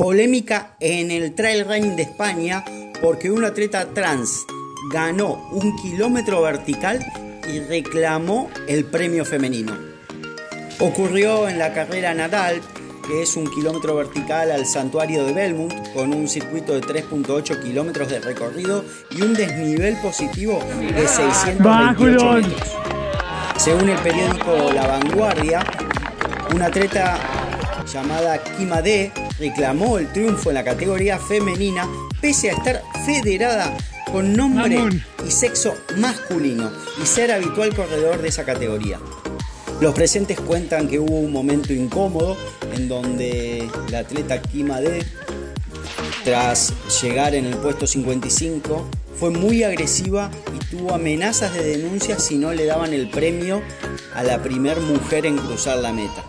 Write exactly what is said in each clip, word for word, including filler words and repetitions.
Polémica en el trail running de España porque un atleta trans ganó un kilómetro vertical y reclamó el premio femenino. Ocurrió en la carrera Nadal, que es un kilómetro vertical al santuario de Belmont, con un circuito de tres punto ocho kilómetros de recorrido y un desnivel positivo de seiscientos veintiocho metros. Según el periódico La Vanguardia, una atleta llamada Kima D reclamó el triunfo en la categoría femenina pese a estar federada con nombre y sexo masculino y ser habitual corredor de esa categoría. Los presentes cuentan que hubo un momento incómodo en donde la atleta Kima D, tras llegar en el puesto cincuenta y cinco, fue muy agresiva y tuvo amenazas de denuncia si no le daban el premio a la primer mujer en cruzar la meta.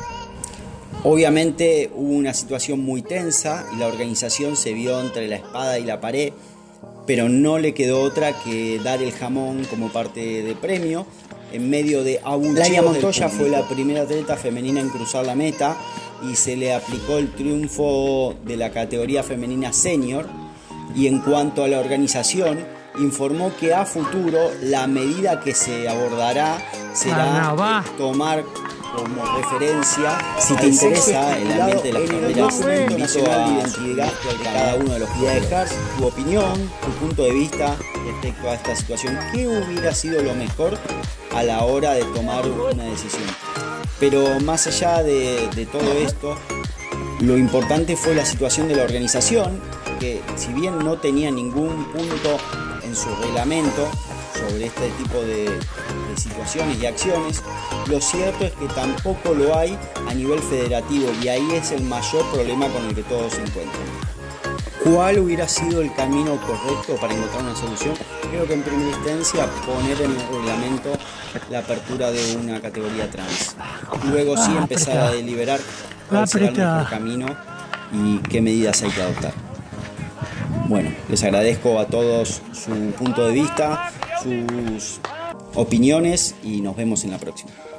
Obviamente hubo una situación muy tensa y la organización se vio entre la espada y la pared, pero no le quedó otra que dar el jamón como parte de premio en medio de abucheos. Laia Montoya fue la primera atleta femenina en cruzar la meta y se le aplicó el triunfo de la categoría femenina senior. Y en cuanto a la organización, informó que a futuro la medida que se abordará será tomar como referencia, si te interesa el ambiente de las carreras, te invito a identificar de cada uno de los que dejar tu opinión, tu punto de vista respecto a esta situación. ¿Qué hubiera sido lo mejor a la hora de tomar una decisión? Pero más allá de, de todo esto, lo importante fue la situación de la organización, que si bien no tenía ningún punto en su reglamento sobre este tipo de, de situaciones y acciones, lo cierto es que tampoco lo hay a nivel federativo y ahí es el mayor problema con el que todos se encuentran. ¿Cuál hubiera sido el camino correcto para encontrar una solución? Creo que en primera instancia poner en el reglamento la apertura de una categoría trans. Luego sí empezar a deliberar cuál será el mejor camino y qué medidas hay que adoptar. Bueno, les agradezco a todos su punto de vista, sus opiniones y nos vemos en la próxima.